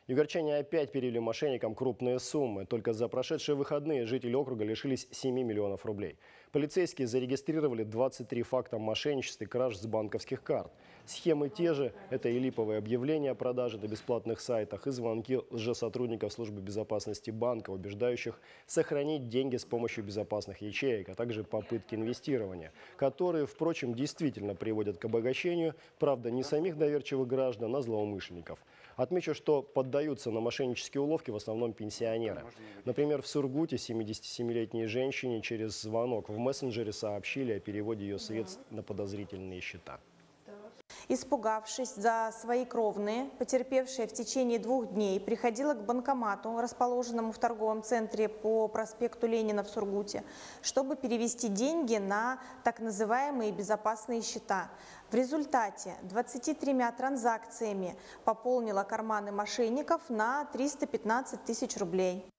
Югорчане опять перевели мошенникам крупные суммы. Только за прошедшие выходные жители округа лишились 7 миллионов рублей. Полицейские зарегистрировали 23 факта мошенничества и краж с банковских карт. Схемы те же – это и липовые объявления о продаже на бесплатных сайтах, и звонки лжесотрудников службы безопасности банка, убеждающих сохранить деньги с помощью безопасных ячеек, а также попытки инвестирования, которые, впрочем, действительно приводят к обогащению, правда, не самих доверчивых граждан, а злоумышленников. Отмечу, что поддаются на мошеннические уловки в основном пенсионеры. Например, в Сургуте 77-летней женщине через звонок в мессенджере сообщили о переводе ее средств на подозрительные счета. Испугавшись за свои кровные, потерпевшая в течение 2 дней приходила к банкомату, расположенному в торговом центре по проспекту Ленина в Сургуте, чтобы перевести деньги на так называемые безопасные счета. В результате 23 транзакциями пополнила карманы мошенников на 315 тысяч рублей.